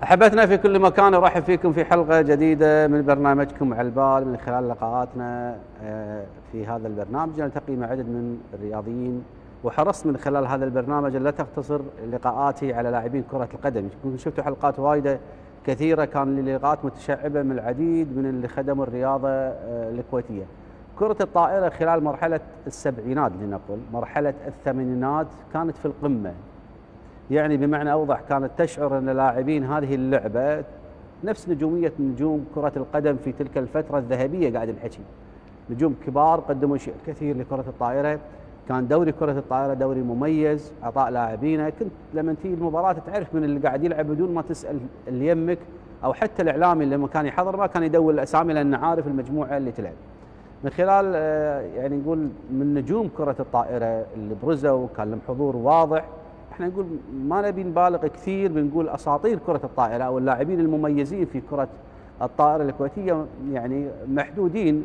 أحبتنا في كل مكان، أرحب فيكم في حلقة جديدة من برنامجكم على البال. من خلال لقاءاتنا في هذا البرنامج نلتقي مع عدد من الرياضيين، وحرصت من خلال هذا البرنامج لا تقتصر لقاءاتي على لاعبين كرة القدم. يمكن شفتوا حلقات وايدة كثيرة كان لي لقاءات متشعبة من العديد من اللي خدموا الرياضة الكويتية. كرة الطائرة خلال مرحلة السبعينات لنقل مرحلة الثمانينات كانت في القمة، يعني بمعنى أوضح كانت تشعر أن لاعبين هذه اللعبة نفس نجومية نجوم كرة القدم في تلك الفترة الذهبية. قاعد نحكي نجوم كبار قدموا شيء كثير لكرة الطائرة. كان دوري كرة الطائرة دوري مميز، عطاء لاعبينه. كنت لما تيجي المباراة تعرف من اللي قاعد يلعب بدون ما تسأل اللي يمك، أو حتى الإعلامي لما كان يحضر ما كان يدور الأسامي لأنه عارف المجموعة اللي تلعب. من خلال يعني نقول من نجوم كرة الطائرة اللي برزوا كان لهم حضور واضح. احنا نقول ما نبي نبالغ كثير، بنقول اساطير كرة الطائرة او اللاعبين المميزين في كرة الطائرة الكويتية يعني محدودين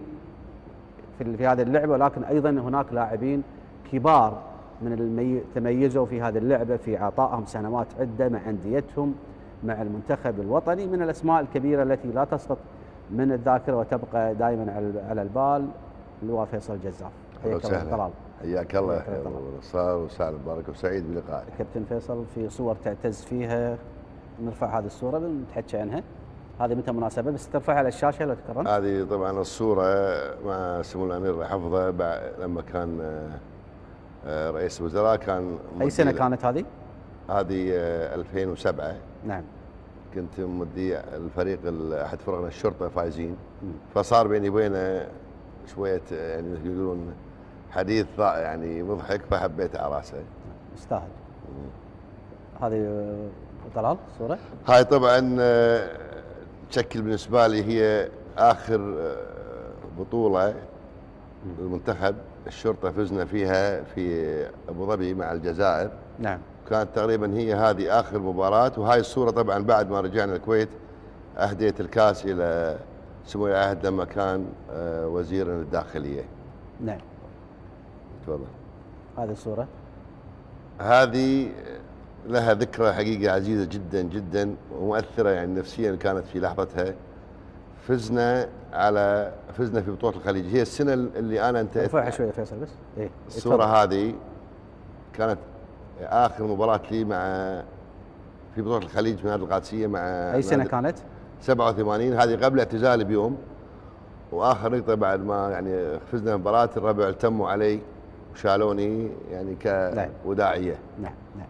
في هذه اللعبة، ولكن ايضا هناك لاعبين كبار من تميزوا في هذه اللعبة في عطائهم سنوات عدة مع انديتهم مع المنتخب الوطني. من الاسماء الكبيرة التي لا تسقط من الذاكرة وتبقى دائما على البال اللي هو فيصل جزار. حياك الله طلال. حياك الله نصار وسعد مبارك وسعيد بلقائك. كابتن فيصل، في صور تعتز فيها، نرفع هذه الصورة ونتحكي عنها. هذه متى مناسبة بس ترفعها على الشاشة لو تكرم. هذه طبعا الصورة مع سمو الأمير حفظه لما كان رئيس الوزراء. كان أي سنة كانت هذه؟ هذه 2007. نعم. كنت مدي الفريق أحد فرقنا الشرطة فايزين. فصار بيني وبينه شوية يعني يقولون حديث يعني مضحك، فحبيت على راسه. يستاهل. هذه طلال صورة؟ هاي طبعا تشكل بالنسبة لي هي آخر بطولة للمنتخب الشرطة فزنا فيها في أبو ظبي مع الجزائر. نعم. كانت تقريبا هي هذه آخر مباراة. وهاي الصورة طبعا بعد ما رجعنا الكويت أهديت الكاس إلى سمو العهد لما كان وزير الداخلية. نعم. تفضل. هذه الصورة هذه لها ذكرى حقيقة عزيزة جدا جدا ومؤثرة يعني نفسيا كانت في لحظتها. فزنا في بطولة الخليج. هي السنة اللي أنا انتهيت. ارفعها شوية فيصل بس. إيه. الصورة هذه كانت آخر مباراة لي في بطولة الخليج في نادي القادسية مع أي سنة كانت؟ 87. هذه قبل اعتزالي بيوم. واخر نقطه بعد ما يعني فزنا مباراه الربع التموا علي وشالوني يعني كوداعيه. نعم نعم.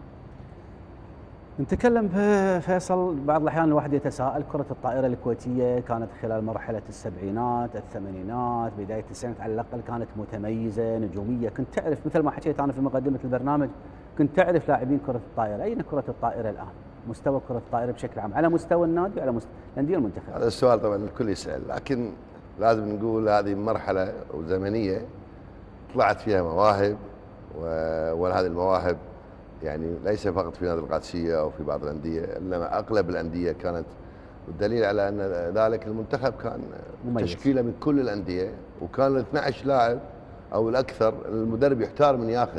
نتكلم فيصل بعض الاحيان الواحد يتساءل، كره الطائره الكويتيه كانت خلال مرحله السبعينات الثمانينات بدايه التسعينات على الاقل كانت متميزه نجوميه. كنت تعرف مثل ما حكيت انا في مقدمه البرنامج، كنت تعرف لاعبين كره الطائره. اين كره الطائره الان؟ مستوى كره الطائره بشكل عام على مستوى النادي وعلى مستوى الانديه والمنتخب. هذا السؤال طبعا الكل يسال، لكن لازم نقول هذه مرحلة زمنية طلعت فيها مواهب، وهذه المواهب يعني ليس فقط في نادي القادسية أو في بعض الأندية، إنما أغلب الأندية كانت. والدليل على أن ذلك المنتخب كان تشكيلة من كل الأندية، وكان 12 لاعب أو الأكثر المدرب يحتار من ياخذ.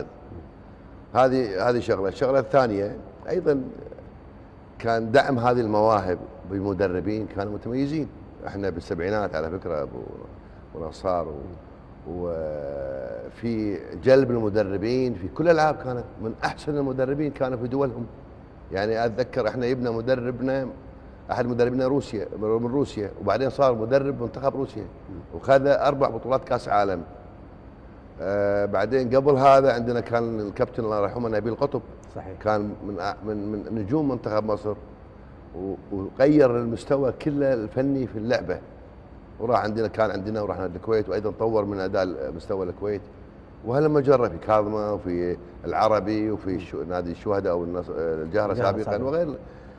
هذه شغلة. الشغلة الثانية أيضا كان دعم هذه المواهب بمدربين كانوا متميزين. احنا بالسبعينات على فكره ابو نصار وفي جلب المدربين في كل الالعاب كانت من احسن المدربين كانوا في دولهم. يعني اتذكر احنا جبنا مدربنا احد مدربنا من روسيا وبعدين صار مدرب منتخب روسيا وخذ 4 بطولات كاس عالم. بعدين قبل هذا عندنا كان الكابتن الله يرحمه نبيل قطب. صحيح. كان من نجوم منتخب مصر وغير المستوى كله الفني في اللعبه. وراح كان عندنا ورحنا الكويت وايضا طور من اداء مستوى الكويت. وهلما جرى في كاظمه وفي العربي وفي نادي الشهداء او الجهره سابقا وغير.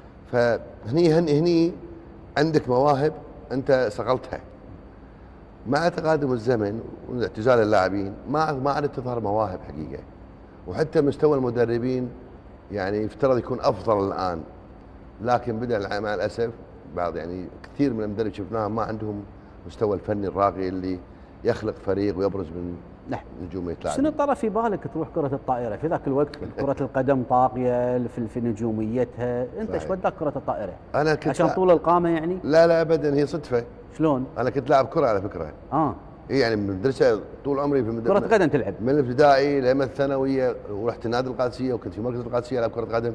فهني عندك مواهب انت صقلتها. مع تقادم الزمن واعتزال اللاعبين ما عادت تظهر مواهب حقيقه. وحتى مستوى المدربين يعني يفترض يكون افضل الان، لكن بدأ مع الأسف بعض يعني كثير من المدرب شفناهم ما عندهم مستوى الفني الراقي اللي يخلق فريق ويبرز نعم. نجوميه لاعبين. شنو طرى في بالك تروح كرة الطائرة في ذاك الوقت؟ كرة القدم طاغية في نجوميتها، انت ايش وداك كرة الطائرة؟ انا كنت عشان طول القامة يعني؟ لا ابدا، هي صدفه. شلون؟ انا كنت لاعب كره على فكره. إيه يعني من المدرسه طول عمري في كرة قدم تلعب؟ من الابتدائي لما الثانويه، ورحت النادي القادسيه وكنت في مركز القادسيه العب كره قدم.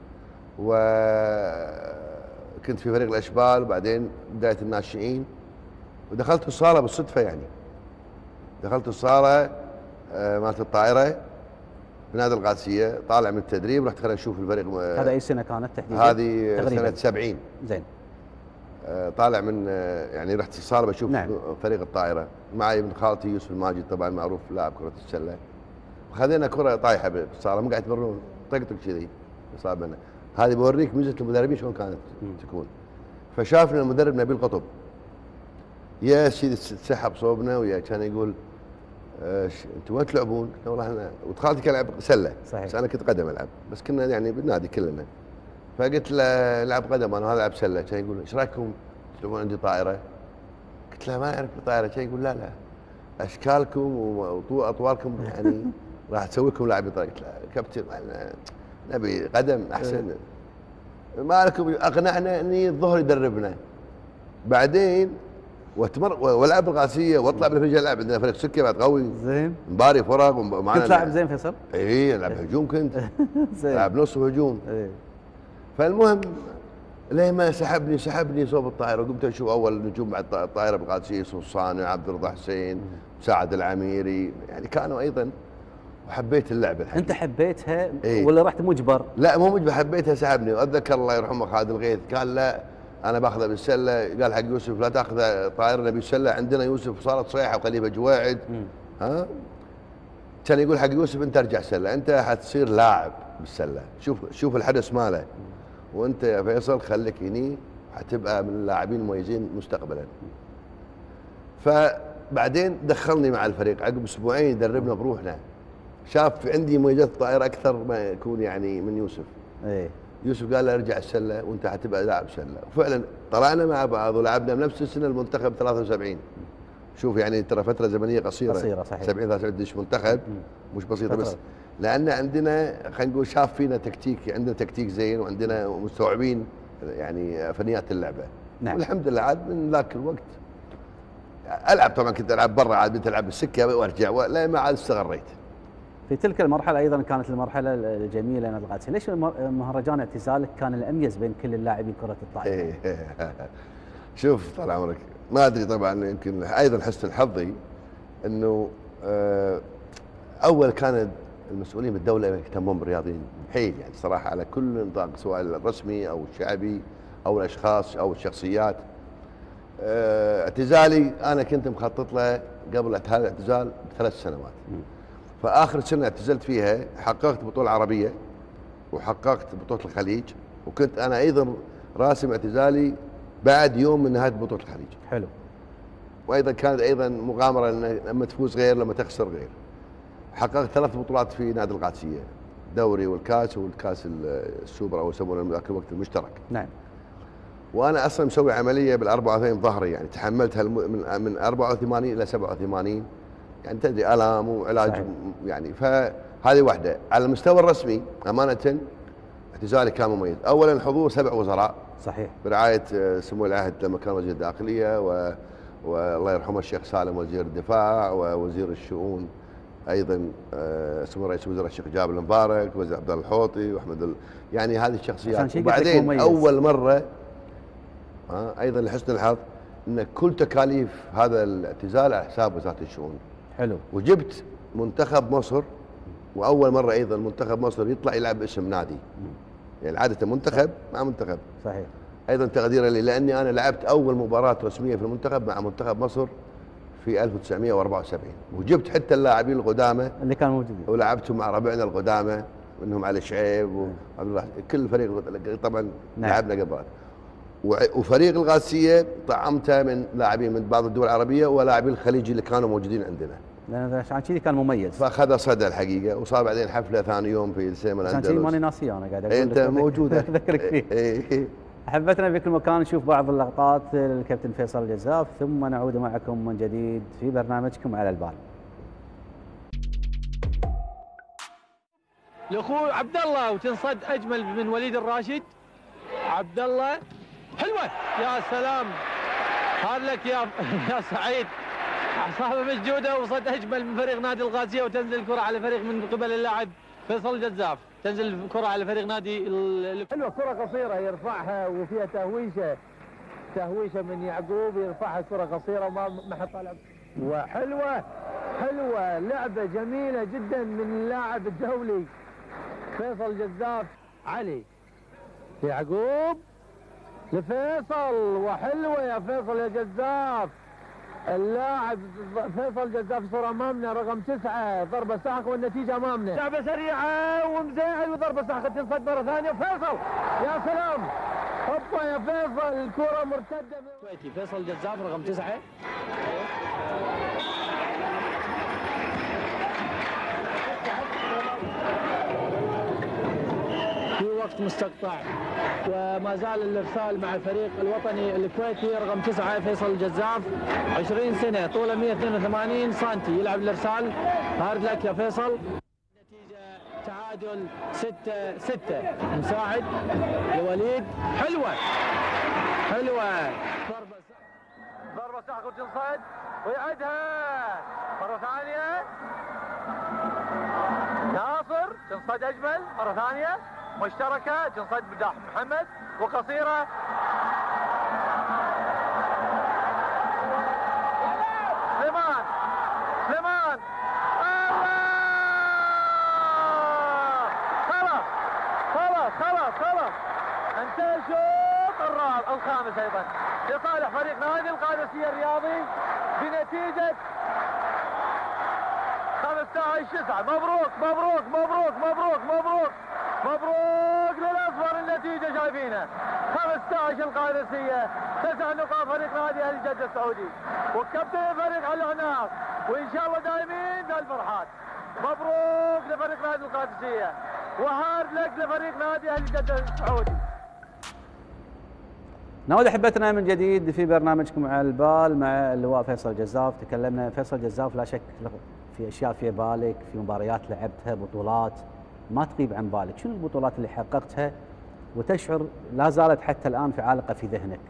وكنت في فريق الاشبال، وبعدين بدايه الناشئين، ودخلت الصاله بالصدفه يعني. دخلت الصاله مالت الطائره في نادي القادسيه، طالع من التدريب، رحت خلينا نشوف الفريق. هذا اي سنه كانت تحديدا؟ هذه سنه 70. زين. طالع من يعني رحت الصاله بشوف نعم. فريق الطائره، معي ابن خالتي يوسف الماجد طبعا معروف لاعب كره السله. وخذينا كره طايحه بالصاله، مو قاعد تمرون، طقطق كذي اصابنا. هذه بوريك ميزه المدربين شلون كانت تكون. فشافنا المدرب نبيل قطب، يا سيدي سحب صوبنا ويا كان يقول انتم وين تلعبون؟ قلنا والله احنا، وخالتي كان يلعب سله. صحيح. بس انا كنت قدم العب، بس كنا يعني بالنادي كلنا. فقلت له العب قدم انا، هذا العب سله. كان يقول ايش رايكم تلعبون عندي طائره؟ قلت له ما اعرف طائره. كان يقول لا اشكالكم واطوالكم يعني راح تسوي لكم لاعبين طائره. قلت له كابتن نبي قدم احسن. ما لكم، اقنعنا اني الظهر يدربنا، بعدين والعب القادسيه واطلع بالفريق العب. عندنا فريق سكه بعد قوي زين، مباري فرق ومعنا. كنت لاعب زين فيصل؟ اي العب هجوم كنت. زين. العب نص وهجوم. فالمهم ليه ما سحبني صوب الطائره، وقمت اشوف اول نجوم بعد الطائره بالقادسيه، يوسف الصانع، عبد الرضا حسين، مساعد العميري، يعني كانوا ايضا. وحبيت اللعبه الحقيقة. انت حبيتها إيه؟ ولا رحت مجبر؟ لا مو مجبر، حبيتها سحبني. واتذكر الله يرحمه خالد الغيث قال لا انا باخذها بالسله، قال حق يوسف لا تاخذ طائره نبي السله، عندنا يوسف صارت صيحه وخليفه جواعد. كان يقول حق يوسف انت ارجع سله، انت حتصير لاعب بالسله، شوف الحدث ماله، وانت يا فيصل خليك هني حتبقى من اللاعبين المميزين مستقبلا. فبعدين دخلني مع الفريق عقب اسبوعين يدربنا بروحنا. شاف عندي مميزات الطائره اكثر ما يكون يعني من يوسف. ايه. يوسف قال له ارجع السله وانت حتبقى لاعب سله، وفعلا طلعنا مع بعض ولعبنا بنفس السنه المنتخب 73. شوف يعني ترى فتره زمنيه قصيره صحيح. 70 73 دش منتخب مش بسيطه، بس لان عندنا خلينا نقول شاف فينا تكتيك، عندنا تكتيك زين وعندنا مستوعبين يعني فنيات اللعبه. نعم. والحمد لله عاد من ذاك الوقت العب. طبعا كنت العب برا، عاد بنت العب بالسكه وارجع، لا ما عاد استغريت. في تلك المرحله ايضا كانت المرحله الجميله نادي القادسيه، ليش مهرجان اعتزالك كان الاميز بين كل اللاعبين كره الطائره؟ شوف طال عمرك، ما ادري طبعا، يمكن ايضا حسن حظي انه اول كان المسؤولين بالدوله يهتمون بالرياضيين حيل يعني صراحه على كل نطاق، سواء الرسمي او الشعبي او الاشخاص او الشخصيات. اعتزالي انا كنت مخطط له قبل الاعتزال ب3 سنوات. فاخر سنه اعتزلت فيها حققت بطوله عربيه وحققت بطوله الخليج، وكنت انا ايضا راسم اعتزالي بعد يوم من نهايه بطوله الخليج. حلو. وايضا كانت ايضا مغامره لما تفوز غير لما تخسر غير. حققت 3 بطولات في نادي القادسيه، دوري والكاس السوبر او يسمونه ذاك الوقت المشترك. نعم. وانا اصلا مسوي عمليه بال84 ظهري، يعني تحملتها من 84 الى 87، يعني تدري الام وعلاج. صحيح. يعني فهذه واحده. على المستوى الرسمي امانه اعتزالي كان مميز. اولا حضور 7 وزراء. صحيح. برعايه سمو العهد لما كان وزير الداخليه والله يرحمه الشيخ سالم وزير الدفاع، ووزير الشؤون ايضا سمو رئيس الوزراء الشيخ جابر المبارك، وزير عبد الله الحوطي واحمد يعني هذه الشخصيات. وبعدين اول مره ايضا لحسن الحظ ان كل تكاليف هذا الاعتزال على حساب وزاره الشؤون. حلو. وجبت منتخب مصر، واول مره ايضا منتخب مصر يطلع يلعب باسم نادي. يعني عاده منتخب مع منتخب. صحيح. ايضا تقديرا لي لاني انا لعبت اول مباراه رسميه في المنتخب مع منتخب مصر في 1974، وجبت حتى اللاعبين القدامى اللي كانوا موجودين، ولعبتهم مع ربعنا القدامى منهم علي شعيب وعبد الله، كل فريق طبعا. نعم. لعبنا قبل. وفريق القادسيه طعمته من لاعبين من بعض الدول العربيه ولاعبين الخليجي اللي كانوا موجودين عندنا. لان عشان كذي كان مميز. فاخذ صدى الحقيقه، وصار بعدين حفله ثاني يوم في سيما الاندلس. عشان كذي ماني ناسيه انا قاعد اقول انت موجود اذكرك فيه. احبتنا في كل مكان نشوف بعض اللقطات للكابتن فيصل الجزاف، ثم نعود معكم من جديد في برنامجكم على البال. لاخوه عبد الله وتنصد اجمل من وليد الراشد. عبد الله حلوه يا سلام، هذا لك يا يا سعيد، اعصابه مسجوده وصد اجمل من فريق نادي الغازيه، وتنزل الكره على فريق من قبل اللاعب فيصل الجزاف، تنزل الكره على فريق نادي حلوه، كره قصيره يرفعها وفيها تهويشه من يعقوب، يرفعها كره قصيره وما حط طالع، وحلوه لعبه جميله جدا من اللاعب الدولي فيصل جزاف. علي يعقوب لفيصل، وحلوه يا فيصل يا جزاف. اللاعب فيصل جزاف صار امامنا رقم 9، ضربه ساحق والنتيجه امامنا. لعبه سريعه ومزيعل وضربه ساحقه تنصد مره ثانيه، فيصل يا سلام، هوبا يا فيصل، الكره مرتده من فيصل جزاف رقم 9. في وقت مستقطع وما زال الارسال مع الفريق الوطني الكويتي رقم 9 فيصل الجزاف، 20 سنه، طوله 182 سم، يلعب الارسال. هارد لك يا فيصل. نتيجه تعادل 6-6. مساعد لوليد، حلوه ضربه ساحق وتنصد ويعدها مره ثانيه. ناصر تنصد اجمل مره ثانيه مشتركه، تنصد بداح محمد وقصيره. سليمان الله، خلاص انتهى الشوط الخامس ايضا لصالح فريق نادي القادسيه الرياضي بنتيجه 15-9. مبروك للاصفر، النتيجه شايفينها 15 القادسيه، 9 نقاط فريق نادي اهلي جده السعودي، وكابتن الفريق على العناق، وان شاء الله دائمين بالفرحات. مبروك لفريق نادي القادسيه، وهارد لك لفريق نادي اهلي جده السعودي. نعود احبتنا من جديد في برنامجكم على البال مع اللواء فيصل جزاف. تكلمنا فيصل جزاف، لا شك في اشياء في بالك، في مباريات لعبتها، بطولات ما تغيب عن بالك، شنو البطولات اللي حققتها وتشعر لا زالت حتى الان في عالقه في ذهنك؟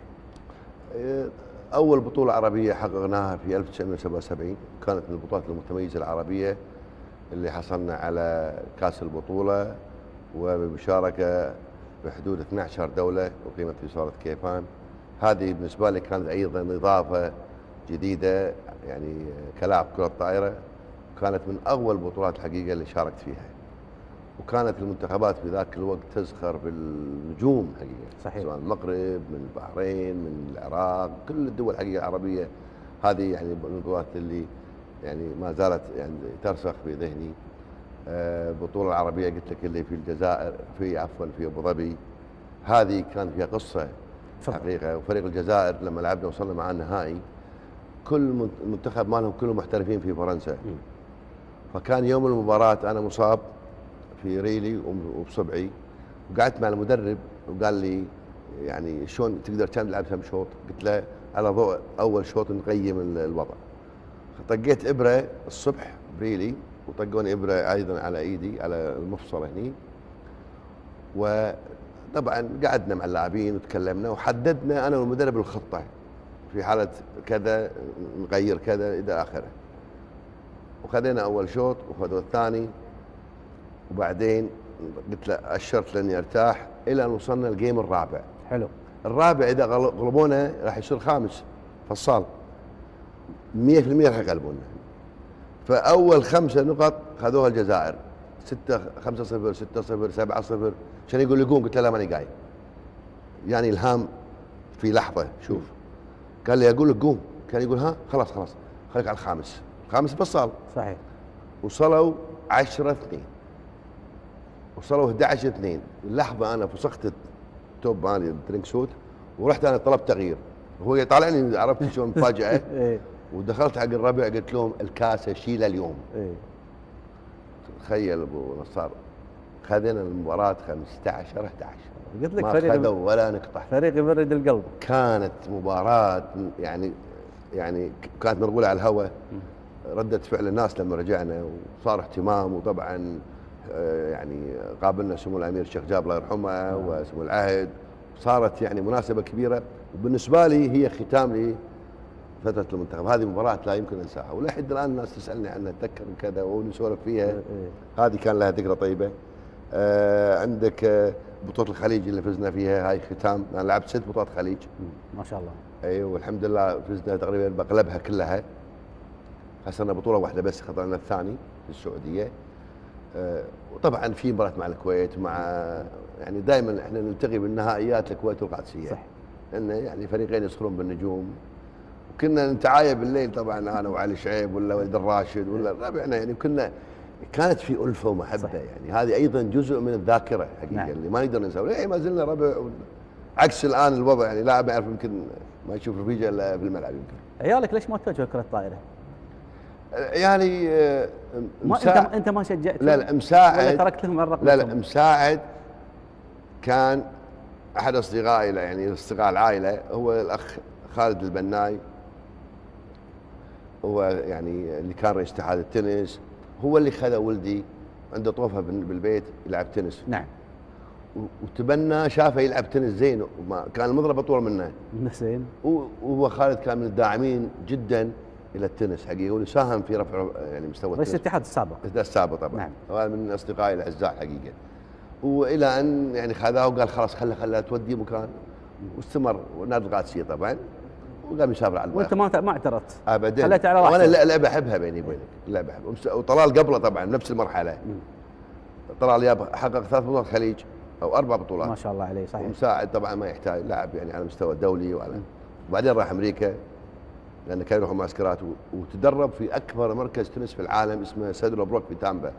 اول بطوله عربيه حققناها في 1977، كانت من البطولات المتميزه العربيه اللي حصلنا على كاس البطوله، وبمشاركه بحدود 12 دوله اقيمت في صاله كيفان. هذه بالنسبه لي كانت ايضا اضافه جديده يعني كلاعب كره طائره، كانت من اول بطولات الحقيقه اللي شاركت فيها، وكانت المنتخبات في ذاك الوقت تزخر بالنجوم حقيقه، صحيح، سواء المغرب من البحرين من العراق، كل الدول الحقيقه العربيه. هذه يعني من البطولات اللي يعني ما زالت يعني ترسخ في ذهني. البطوله العربيه قلت لك اللي في الجزائر، في ابو ظبي، هذه كانت فيها قصه حقيقه. وفريق الجزائر لما لعبنا وصلنا مع النهائي، كل منتخب مالهم كلهم محترفين في فرنسا، فكان يوم المباراه انا مصاب في ريلي وبصبعي، وقعدت مع المدرب وقال لي يعني شلون تقدر كم تلعب كم شوط؟ قلت له على ضوء اول شوط نقيم الوضع. طقيت ابره الصبح بريلي، وطقوني ابره ايضا على ايدي على المفصل هني، وطبعا قعدنا مع اللاعبين وتكلمنا وحددنا انا والمدرب الخطه في حاله كذا نغير كذا الى اخره. وخذينا اول شوط وخذوا الثاني، وبعدين قلت له اشرت لاني ارتاح الى ان وصلنا الجيم الرابع. حلو. الرابع اذا غلبونا راح يصير خامس فصال 100% راح يغلبونا. فاول 5 نقط خذوها الجزائر 5-0 6-0 7-0، عشان يقول لي قوم، قلت له لا ماني قايم. يعني الهام في لحظه شوف، قال لي اقول لك قوم، كان يقول ها خلاص خليك على الخامس بصال. صحيح. وصلوا 10-2، وصلوا 11-2. اللحظه انا فسخت التوب مالي الدرينك سوت ورحت انا طلبت تغيير، هو يطالعني عرفت شلون مفاجاه. ودخلت حق الربع قلت لهم الكاسه شيله اليوم. تخيل ابو نصار، خذينا المباراه 15-11، قلت لك ما فريق خذوا ولا نقطه، فريق يبرد القلب. كانت مباراه يعني كانت منقوله على الهواء. ردة فعل الناس لما رجعنا وصار اهتمام، وطبعا يعني قابلنا سمو الامير الشيخ جابر الله يرحمه وسمو العهد، صارت يعني مناسبه كبيره، وبالنسبه لي هي ختام لفتره المنتخب. هذه مباراه لا يمكن انساها، ولحد الان الناس تسالني عنها، تذكر كذا ونسولف فيها. هذه كان لها ذكرى طيبه. عندك بطوله الخليج اللي فزنا فيها، هاي ختام. انا لعبت 6 بطولات خليج ما شاء الله. اي، والحمد لله فزنا تقريبا باغلبها كلها. خسرنا بطوله واحده بس، خسرنا الثاني في السعوديه. وطبعا في مباراه مع الكويت، مع يعني دائما احنا نلتقي بالنهائيات الكويت والقادسيه، صح، لان يعني فريقين يصخرون بالنجوم، وكنا نتعايب بالليل طبعا انا وعلي شعيب ولا وليد الراشد ولا ربعنا، يعني كانت في الفه ومحبه، صح. يعني هذه ايضا جزء من الذاكره حقيقه، نعم. اللي ما نقدر ننساه، ما زلنا ربع. عكس الان الوضع، يعني لاعب ما يعرف يمكن ما يشوف رفيجه الا في الملعب. يمكن عيالك ليش ما توجهوا كره الطائره؟ يعني ما انت ما شجعت؟ لا مساعد، ولا تركت لهم الرقم؟ لا مساعد كان احد اصدقائي، يعني اصدقاء العائله، هو الاخ خالد البناي، هو يعني اللي كان رئيس اتحاد التنس، هو اللي خذ ولدي عنده طوفه بالبيت يلعب تنس، نعم، وتبنى شافه يلعب تنس زين، وما كان المضرب اطول منه زين، وهو خالد كان من الداعمين جدا الى التنس حقيقه، واللي ساهم في رفع يعني مستوى التنس. رئيس الاتحاد السابق. السابق طبعا، نعم. هذا من اصدقائي الاعزاء حقيقه، والى ان يعني خذاه وقال خلاص خلها تودي مكان، واستمر. ونادي القادسيه طبعا، وقام يسافر على البحر. وانت ما اعترضت ابدا، خليته على راحته. وانا لعبه احبها بيني وبينك، لعبه احبها. وطلال قبله طبعا نفس المرحله، طلال ياب حقق 3 بطولات خليج او 4 بطولات، ما شاء الله عليه، صحيح. ومساعد طبعا ما يحتاج، لاعب يعني على مستوى دولي وبعدين راح امريكا، لانه كان يروح معسكرات، وتدرب في اكبر مركز تنس في العالم اسمه سيدرو بروك في تامبا.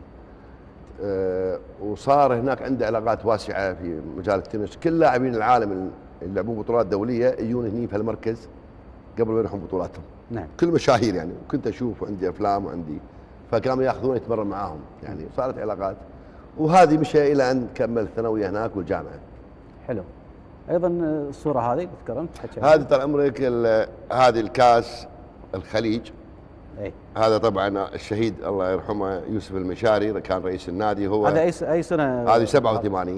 وصار هناك عنده علاقات واسعه في مجال التنس، كل لاعبين العالم اللي يلعبون بطولات دوليه يجون هني في المركز قبل ما يروحون بطولاتهم، نعم، كل مشاهير يعني، وكنت اشوف وعندي افلام وعندي، فكانوا ياخذون يتمرن معاهم، يعني صارت علاقات، وهذه مشى الى ان كمل الثانويه هناك والجامعه. حلو. ايضا الصوره هذه تكرمت هذه طال عمرك، هذه الكاس الخليج. اي هذا طبعا الشهيد الله يرحمه يوسف المشاري كان رئيس النادي. هو هذا اي سنه؟ هذه 87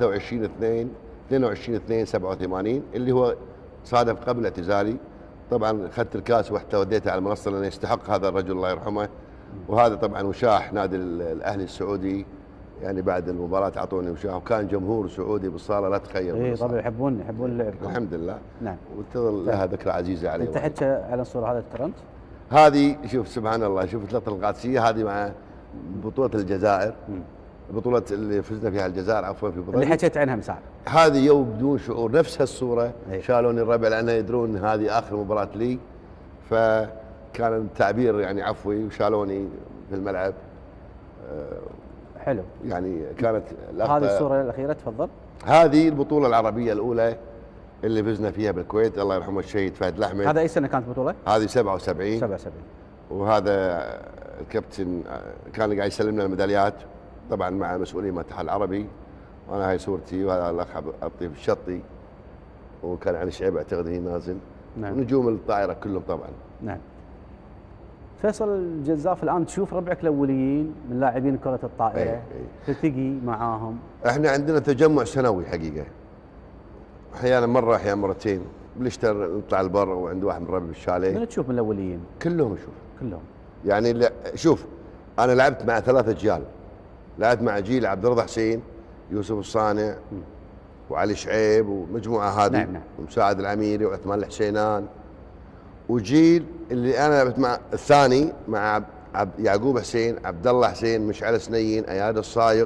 23/2/87 اللي هو صادف قبل اعتزالي. طبعا اخذت الكاس ورحت وديته على المنصه لانه يستحق هذا الرجل الله يرحمه. وهذا طبعا وشاح نادي الاهلي السعودي، يعني بعد المباراه اعطوني وشاح، وكان جمهور سعودي بالصاله لا تخيل. اي طبعا يحبون اللعب. الحمد لله، نعم، وتظل لها ذكرى عزيزه علي. انت حكى على الصوره هذه تكرمت؟ هذه شوف سبحان الله، شوف ثلاث القادسيه، هذه مع بطوله الجزائر، بطوله اللي فزنا فيها الجزائر عفوا في بطوله اللي حكيت عنها مساء. هذه يوم بدون شعور نفس هالصوره، شالوني الربع لانه يدرون هذه اخر مباراه لي، فكان التعبير يعني عفوي، وشالوني في الملعب. حلو، يعني كانت هذه الصوره الاخيره. تفضل. هذه البطوله العربيه الاولى اللي فزنا فيها بالكويت، الله يرحمه الشهيد فهد الأحمد. هذا اي سنه كانت بطوله؟ هذه 77. وهذا الكابتن كان قاعد يسلم لنا الميداليات طبعا مع مسؤولين من الاتحاد العربي، وانا هاي صورتي، وهذا الاخ الطيب الشطي، وكان علي شعيب اعتقد هي نازل. نعم. ونجوم الطائره كلهم طبعا. نعم. فيصل الجزاف، الان تشوف ربعك الاوليين من لاعبين كره الطائره، تلتقي معاهم؟ احنا عندنا تجمع سنوي حقيقه، احيانا مره احيانا مرتين، بنشتر نطلع البر وعند واحد من ربع بالشاليه. من تشوف من الاوليين؟ كلهم اشوف. كلهم يعني شوف، انا لعبت مع 3 اجيال، لعبت مع جيل عبد الرضا حسين، يوسف الصانع، وعلي شعيب ومجموعه هذه. نعم. ومساعد العميري وعثمان الحسينان، وجيل اللي انا لعبت مع الثاني مع يعقوب حسين، عبد الله حسين، مشعل سنين، اياد الصايغ،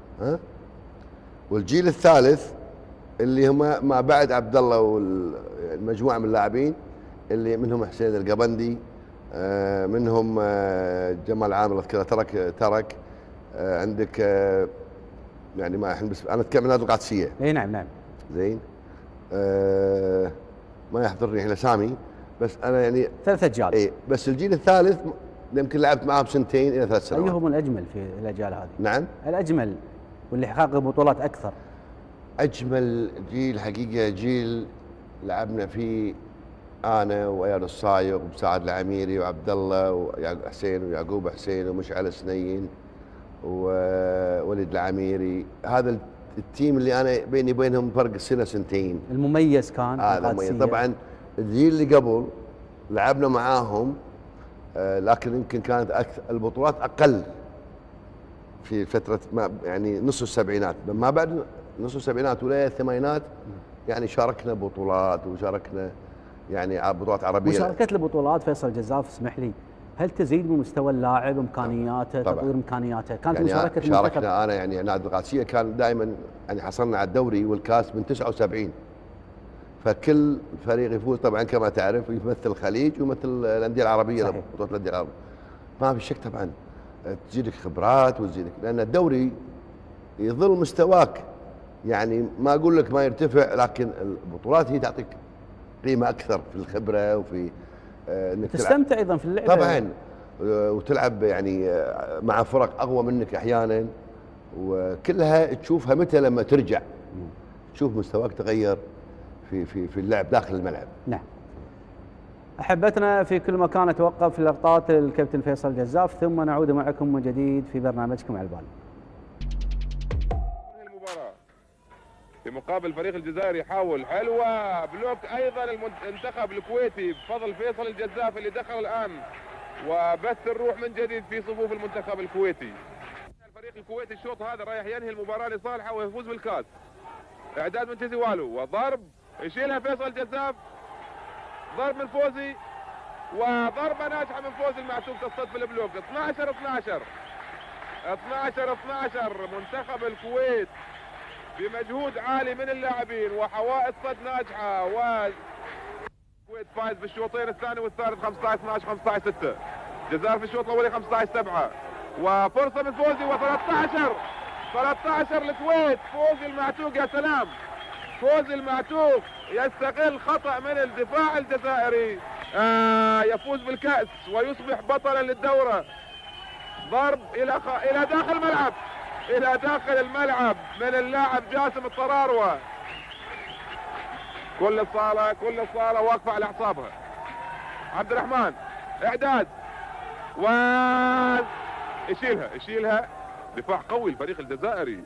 والجيل الثالث اللي هم ما بعد عبد الله والمجموعه من اللاعبين اللي منهم حسين القبندي، منهم جمال عامر اذكره ترك عندك يعني ما احنا بس انا اتكلم عن نادي القادسيه. اي نعم. زين. ما يحضرني الحين اسامي، بس انا يعني 3 اجيال. اي بس الجيل الثالث يمكن لعبت معاهم 2 إلى 3 سنوات. ايهم الاجمل في الاجيال هذه؟ نعم، الاجمل واللي حقق بطولات اكثر. اجمل جيل حقيقه جيل لعبنا فيه انا واياد الصايغ ومساعد العميري وعبد الله وحسين ويعقوب حسين ومشعل سنين ووليد العميري. هذا التيم اللي انا بيني وبينهم فرق سنه سنتين. المميز كان هذا مميز. طبعا الجيل اللي قبل لعبنا معاهم، لكن يمكن كانت البطولات اقل في فتره ما يعني نص السبعينات، ما بعد نص السبعينات ولا الثمانينات يعني شاركنا بطولات وشاركنا يعني بطولات عربيه. مشاركه البطولات فيصل جزاف اسمح لي، هل تزيد من مستوى اللاعب امكانياته تطوير امكانياته؟ كانت يعني مشاركه شاركنا انا يعني نادي القادسيه كان دائما يعني حصلنا على الدوري والكاس من 79، فكل فريق يفوز طبعا كما تعرف يمثل الخليج ويمثل الانديه العربيه، بطوله الانديه العربيه. ما في شك طبعا تزيدك خبرات وتزيدك، لان الدوري يظل مستواك يعني ما اقول لك ما يرتفع، لكن البطولات هي تعطيك قيمه اكثر في الخبره وفي انك تستمتع ايضا في اللعبه طبعا، وتلعب يعني مع فرق اقوى منك احيانا، وكلها تشوفها متى لما ترجع تشوف مستواك تغير في اللعب داخل الملعب. نعم. احبتنا في كل مكان نتوقف في لقطات الكابتن فيصل جزاف، ثم نعود معكم من جديد في برنامجكم على البال. المباراة في مقابل الفريق الجزائري يحاول حلوة بلوك ايضا المنتخب الكويتي بفضل فيصل الجزاف اللي دخل الان وبث الروح من جديد في صفوف المنتخب الكويتي. الفريق الكويتي الشوط هذا رايح ينهي المباراة لصالحه ويفوز بالكاس. اعداد من تيزي والو وضرب يشيلها فيصل جزاف، ضرب من فوزي وضربة ناجحة من فوزي المعتوق تصطد في البلوك. 12 منتخب الكويت بمجهود عالي من اللاعبين وحوائط صد ناجحة، والكويت فايز بالشوطين الثاني والثالث 15-12 15-6. الجزائر في الشوط الاولي 15-7 وفرصة من فوزي و13 الكويت. فوزي المعتوق يا سلام، فوزي المعتوق يستغل خطأ من الدفاع الجزائري يفوز بالكأس ويصبح بطلا للدورة. ضرب إلى داخل الملعب من اللاعب جاسم الطراروة. كل الصالة واقفة على أعصابها. عبد الرحمن إعداد و يشيلها دفاع قوي الفريق الجزائري.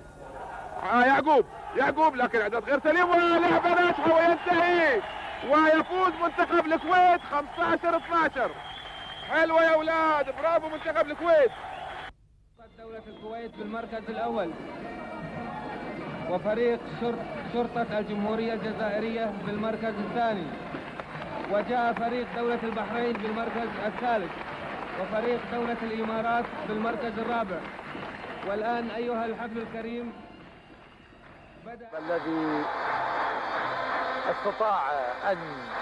يعقوب لكن اعداد غير سليم ولعبه ناجحه وينتهي ويفوز منتخب الكويت 15-12. حلوه يا اولاد، برافو منتخب الكويت. دولة الكويت بالمركز الاول، وفريق شرطة الجمهورية الجزائرية بالمركز الثاني، وجاء فريق دولة البحرين بالمركز الثالث، وفريق دولة الامارات بالمركز الرابع. والان ايها الحفل الكريم الذي استطاع أن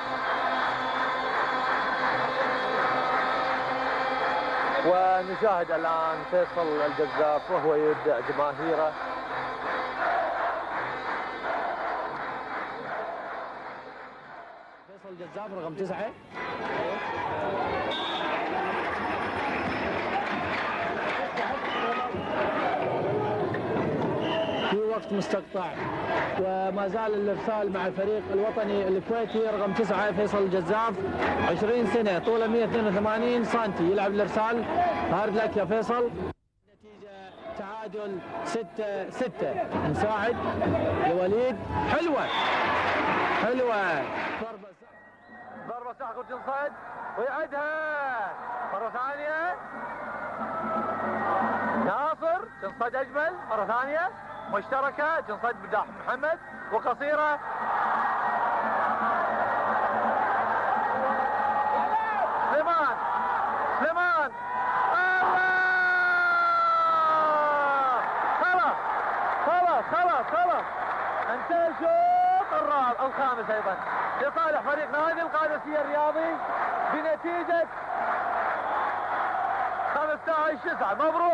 ونشاهد الآن فيصل الجزاف وهو يودع جماهيره. فيصل الجزاف رقم 9 مستقطع، وما زال الارسال مع الفريق الوطني الكويتي رقم 9 فيصل الجزاف، 20 سنه، طوله 182 سم، يلعب الارسال. هارد لك يا فيصل. نتيجه تعادل 6-6. مساعد لوليد، حلوه ضربه ساحق وتنصد ويعدها مره ثانيه. ناصر تنصد اجمل مره ثانيه مشتركة، تنصد بداح محمد وقصيرة. سليمان الله، خلاص انتهى الشوط الخامس ايضا لصالح فريق نادي القادسية الرياضي بنتيجة 15-9.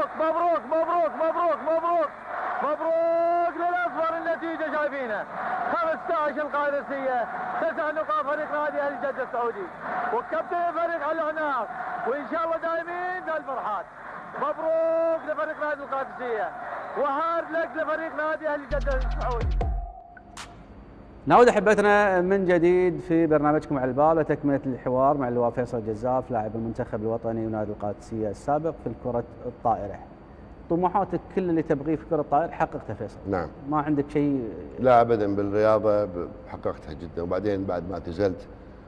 مبروك للاصفر. النتيجه شايفينها 15 القادسيه، 9 نقاط فريق نادي اهلي جده السعودي، وكابتن الفريق علي عناق، وان شاء الله دائمين بالفرحات. مبروك لفريق نادي القادسيه، وهارد لك لفريق نادي اهلي جده السعودي. نعود احبتنا من جديد في برنامجكم على البال وتكمله الحوار مع اللواء فيصل جزاف لاعب المنتخب الوطني ونادي القادسيه السابق في الكره الطائره. طموحاتك كل اللي تبغيه في كرة الطائرة حققته فيصل. نعم. ما عندك شيء؟ لا ابدا، بالرياضه حققتها جدا. وبعدين بعد ما اعتزلت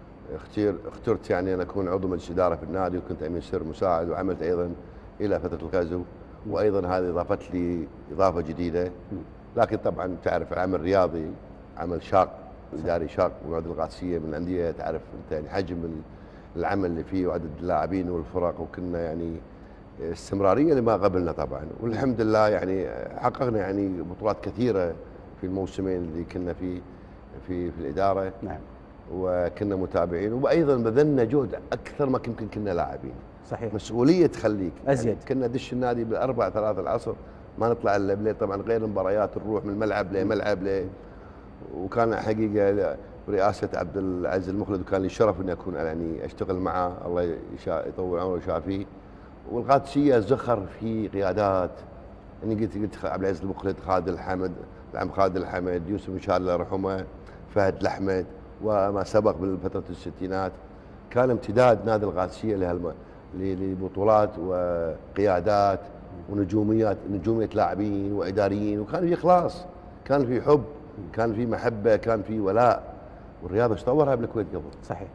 اخترت يعني ان اكون عضو مجلس اداره في النادي، وكنت امين سر مساعد، وعملت ايضا الى فتره الغزو، وايضا هذه اضافت لي اضافه جديده. لكن طبعا تعرف العمل الرياضي عمل شاق، اداري شاق، والنادي القادسيه من الانديه تعرف انت يعني حجم العمل اللي فيه وعدد اللاعبين والفرق، وكنا يعني استمراريه لما قبلنا طبعا. والحمد لله يعني حققنا يعني بطولات كثيره في الموسمين اللي كنا في الاداره. نعم. وكنا متابعين، وايضا بذلنا جهد اكثر ما يمكن كنا لاعبين. صحيح. مسؤوليه تخليك ازيد. يعني كنا ندش النادي بالاربع 3 العصر، ما نطلع الا بليل، طبعا غير المباريات نروح من ملعب لملعب وكان حقيقه برئاسه عبد العزيز المخلد، وكان لي الشرف اني اكون يعني اشتغل معه، الله يطول عمره ويشافيه. والقادسيه زخر في قيادات، يعني قلت عبد العزيز المخلد، خالد الحمد، العم خالد الحمد، يوسف ان شاء الله يرحمه، فهد الاحمد، وما سبق بالفتره الستينات. كان امتداد نادي القادسيه لبطولات وقيادات ونجوميه لاعبين واداريين، وكان في اخلاص، كان في حب، كان في محبه، كان في ولاء. والرياضه ايش طورها بالكويت قبل. صحيح.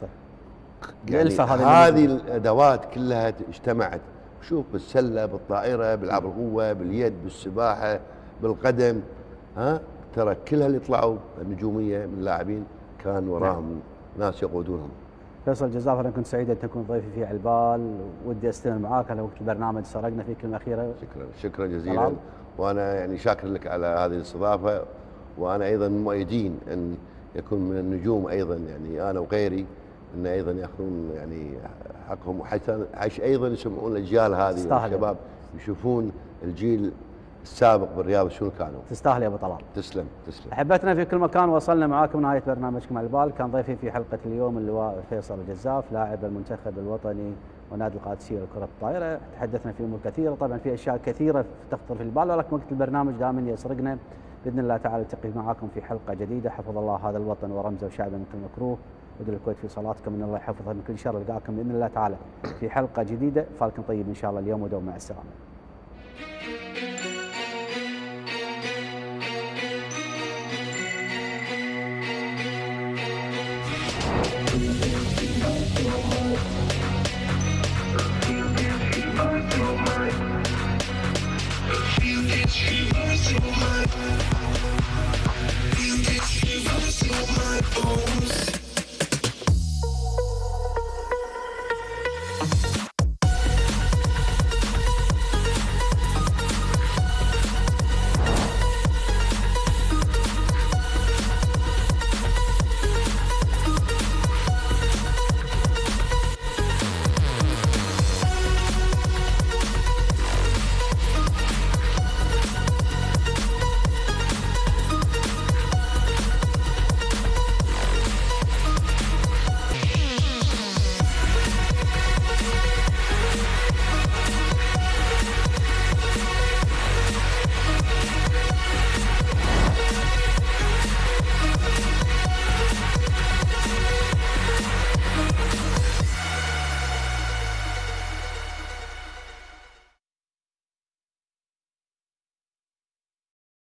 يعني هذه الادوات كلها اجتمعت، شوف بالسله، بالطائره، بالعاب القوه، باليد، بالسباحه، بالقدم، ترى كلها اللي طلعوا النجوميه من اللاعبين كان وراهم ناس يقودونهم. فيصل جزاك الله، كنت سعيد ان تكون ضيفي في علبال، ودي استمر معاك على وقت البرنامج، سرقنا فيه كلمه اخيره. شكرا جزيلا. وانا يعني شاكر لك على هذه الاستضافه، وانا ايضا مؤيدين ان يكون من النجوم ايضا يعني انا وغيري ان ايضا ياخذون يعني حقهم، وحتى ايضا يسمعون الاجيال هذه الشباب يشوفون الجيل السابق بالرياضه شنو كانوا. تستاهل يا ابو طلال. تسلم. احبتنا في كل مكان، وصلنا معاكم نهايه برنامجكم على البال. كان ضيفي في حلقه اليوم اللواء فيصل الجزاف، لاعب المنتخب الوطني ونادي القادسيه لكره الطائره. تحدثنا في امور كثيره، طبعا في اشياء كثيره تخطر في البال، ولكن وقت البرنامج دائما يسرقنا. باذن الله تعالى نلتقي معاكم في حلقه جديده. حفظ الله هذا الوطن ورمزه وشعبه من كل مكروه، ودول الكويت في صلاتكم ان الله يحفظها من كل شر. نلقاكم باذن الله تعالى في حلقه جديده. فالكم طيب ان شاء الله اليوم ودوم، مع السلامه.